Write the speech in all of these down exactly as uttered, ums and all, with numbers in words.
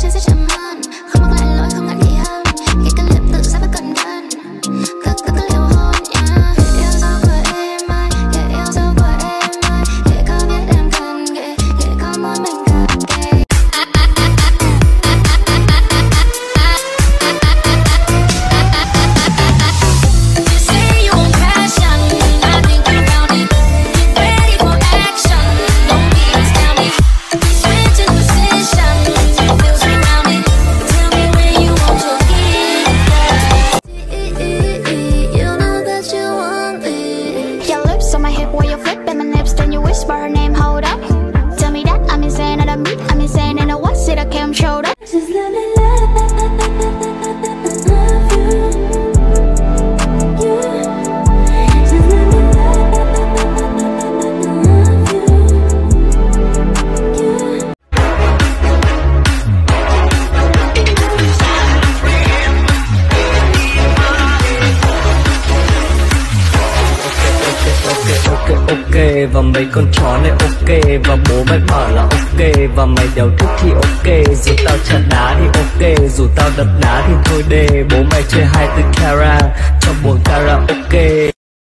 trên sẽ chậm hơn, không mắc lại lỗi không ngại gì hơn. Cái cần liệp tự giác và cẩn thận, cứ cứ cứ liều hôn yeah. Yêu dấu của em ơi, yeah, yêu dấu của em ơi, yeah, có biết em cần yeah, yeah, có muốn mình gần kề. Whisper her name, hold up. Tell me that I'm insane, and I'm I'm insane, and I what's it? I came showed up. Just let me love you, yeah. Just let me love you, yeah. Ok và mấy con chó này ok, và bố mày bảo là ok, và mày đéo thích thì ok. Dù tao chặt đá thì ok, dù tao đập đá thì thôi đê. Bố mày chơi hai từ cara trong buồng karaoke.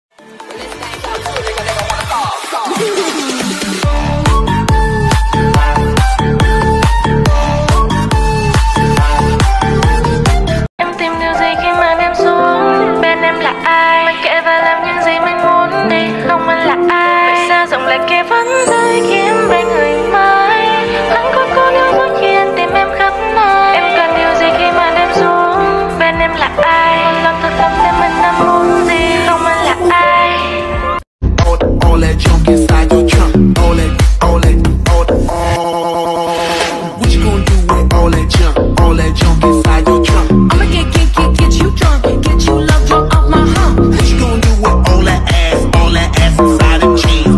Em tìm điều gì khi mà em xuống bên em là ai? Mình kệ và làm những gì mình muốn đi, không anh là ai? Vậy sao giọng lại kia vẫn rơi khiến bên người mãi? Anh có cố gắng nói chuyện tìm em khắp nơi. Em cần điều gì khi mà em xuống bên em là ai? Lòng thật tâm xem mình đang muốn gì, không anh là ai? All that junk inside your trunk. All that, all that, all that. What you gonna do with all that junk? All that junk inside your trunk. I'ma get, get, get, get you drunk, get you love drunk off my hump. What you gonna do with all that ass? All that ass inside the jeans.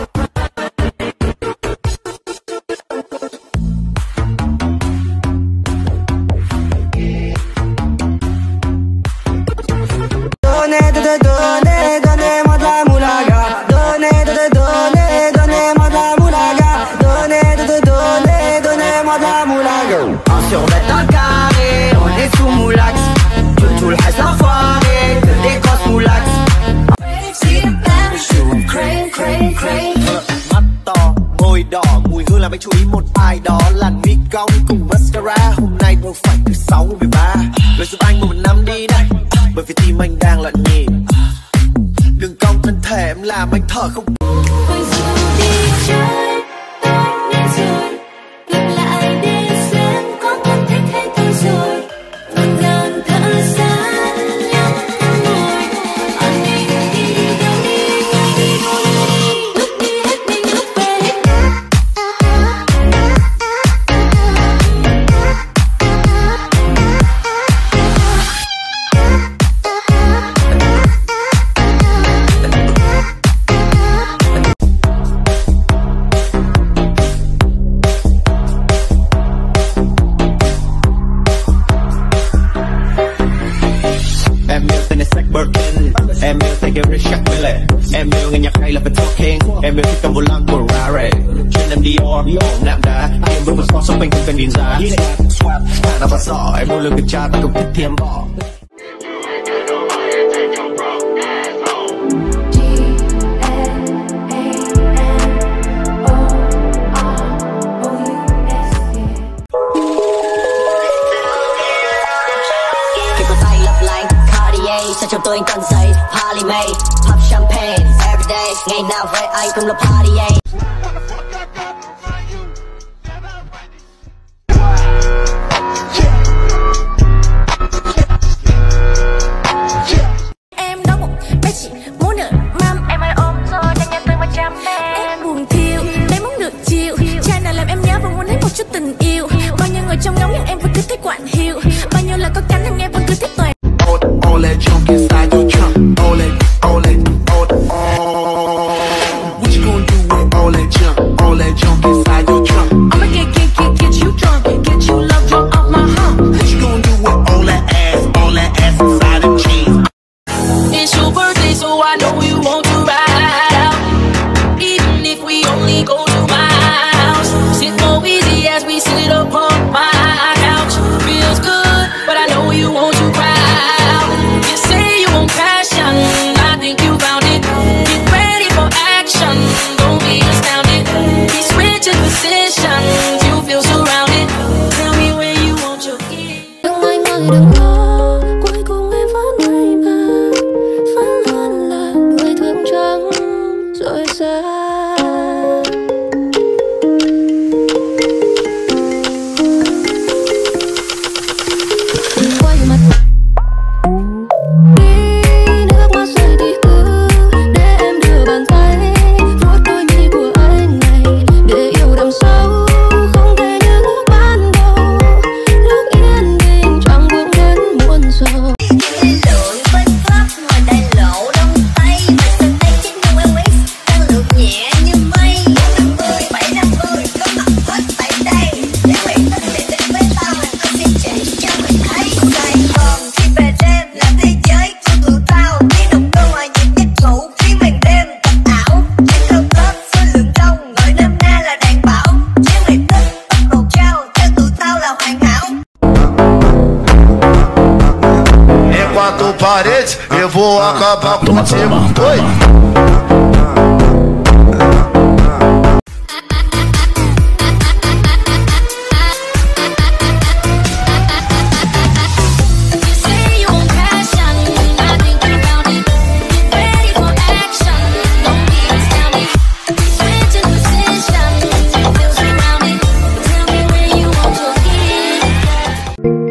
Donnez, donnez, donnez, donnez-moi de la moulaga. Donnez, donnez, donnez, donnez-moi de la moulaga. Donnez, donnez, donnez, donnez-moi de la moulaga. Un survêtement carré, on est sous moulax. Tout, tout le reste enfoiré, que des grosses moulax. Mắt to, môi đỏ, mùi hương làm anh chú ý một ai đó. Làn mi cong cùng mascara, hôm nay đâu phải thứ sáu mười ba. Lời giúp anh một năm đi này, bởi vì tim anh đang loạn nhịp. Đừng cong thân thể em làm anh thở không. Em yêu tay game Richard Mille. Em yêu nghe nhạc hay là phải talking. Em yêu khi cầm vô lăng của Rare. Trên em Dior, nạm đá. Em với một spot shopping không cần nhìn giá. Swap, ta bắt giỏ. Em mua lương từ cha ta không thích thêm bỏ. Sao trong tôi anh cần giấy Polly May, pop champagne everyday. Ngày nào với anh cũng là party yeah. Em đóng một bé chỉ muốn được mâm. Em ơi ôm rồi nhanh nhanh từng mà chăm em. Em buồn thiêu, bé muốn được chiều. Trai nào làm em nhớ và muốn thấy một chút tình yêu. Bao nhiêu người trong ngóng nhưng em vẫn cứ thích quạnh hiu. Bao nhiêu là có cánh nhưng em vẫn cứ thích toàn. All that junk inside your trunk. All that, all that, all that. What you gonna do with all that junk? All that junk inside your trunk. I'ma get, get, get, get you drunk, get you love drunk off my hump. What you gonna do with all that ass? All that ass inside the jeans. It's your birthday, so I know you want to ride out. Even if we only go to my house, sit more easy as we sit upon my couch. ơi đừng lo, cuối cùng em vẫn may mắn, vẫn luôn là người thương trắng rồi xa. Quay mặt đi, nước mắt rơi thì cứ để em đưa bàn tay vuốt đôi mi của anh này, để yêu đậm sâu không thể như lúc ban đầu, lúc yên bình chẳng vững đến muôn sầu. Lượn bên club ngồi đại lộ đông tay, mà sân tay chết như em biết đang lượn nhẹ như mây. Năm mươi bảy năm mươi có mặt hết tại đây, để hủy tất để đến với tao mà tao sẽ chỉ cho mình thấy. Sài Gòn khi về đêm là thế giới của tụi tao, tiếng động cơ ngoài nhịp nhất thủ khi màn đêm thật ảo. Trên cao tết số lượng đông gọi năm na là đàn bảo, chiến luyện tích tốc độ cao theo tụi tao là hoàn hảo. É quatro paredes, eu vou acabar contigo. Oi! You say you want passion, I think about it. Ready for action, don't be astounded. Switching positions, feel surrounded. Tell me where you want to get.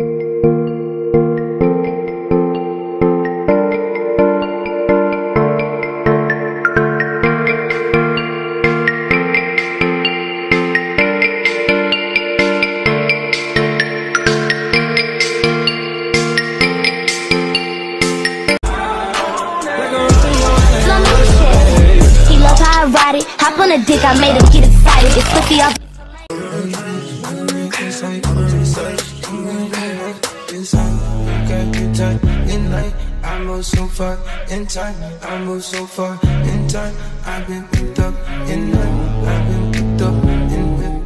Slow motion. He love how I ride it. Hop on a dick, I made him get excited. It's flippy off. I move so far in time, I move so far in time. I've been picked up in night, I've been picked up in whip.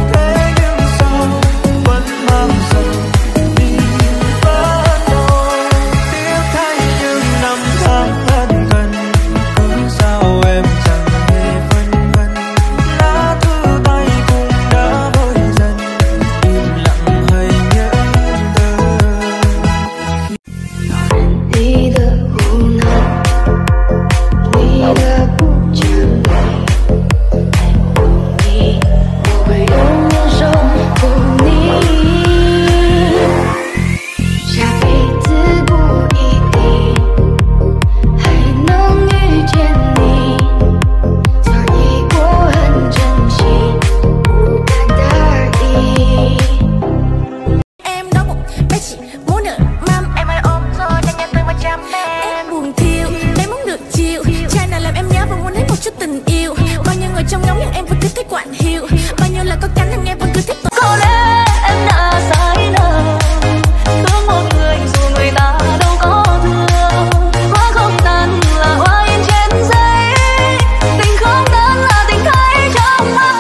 Em đói bụng, bé chỉ muốn nở mâm. Em ơi ôm rồi nhanh nhanh tôi mà chăm em. Em buồn thiêu, bé muốn được chiều. Trai nào làm em nhớ và muốn hết một chút tình yêu. Bao nhiêu người trong nhóm nhưng em vẫn cứ thích quạnh hiu. Bao nhiêu là có cánh nhưng em vẫn cứ thích. Có lẽ em đã sai lầm, thương một người dù người ta đâu có thương. Hoa không tàn là hoa in trên giấy, tình không tàn là tình thấy trong mơ.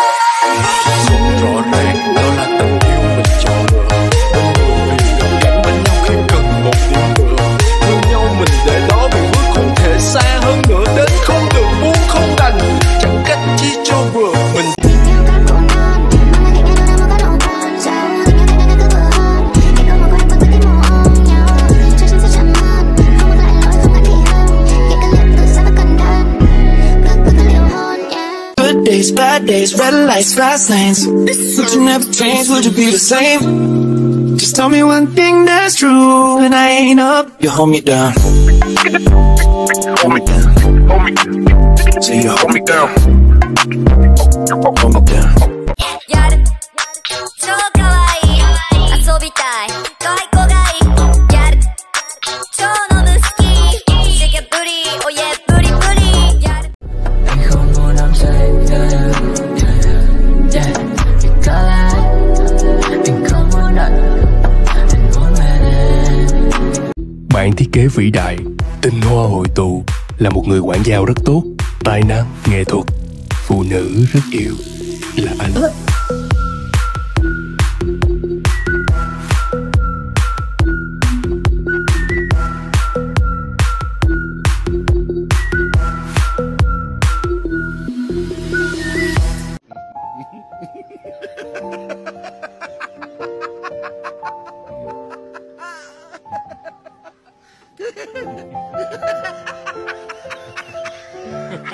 Rõ ràng đó là tình yêu mình chọn được. Mình gắn bên nhau khi cần một điểm tựa. Thương nhau mình để đó vì bước không thể xa hơn nữa. Đến không được buông không đành, chẳng cách chi cho vừa mình. Tình yêu các bộ non, mong là cạnh nhau đâu có nụ còn dấu. Tình yêu cạnh nhau cứ vừa hơn, để có một em vẫn cứ tìm mồ ôm nhau. Cho chân sẽ chậm hơn, không một lại lỗi không ngại thì hơn. Kể cả liệp tự ra và cẩn thận, bước bước cứ liệu hôn yeah. Good days, bad days, red lights, fast lanes. Would you never change? Would you be the same? Just tell me one thing that's true. When I ain't up, you hold me down. Hold me down. Hold me down. Say you hold me down. Hold me down. やる超かわいい遊びたい可愛い子がいいやる超飲む好きシェケブリおやブリブリやる Anh không muốn nắm say, yeah, yeah, yeah. Vì có lẽ anh không muốn đợi, anh muốn về đêm. Bạn thiết kế vĩ đại, tinh hoa hội tụ, là một người quản giao rất tốt, tài năng, nghệ thuật, phụ nữ rất yêu, là anh.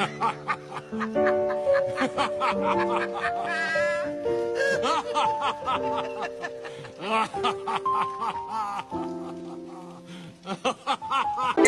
Ha ha ha ha!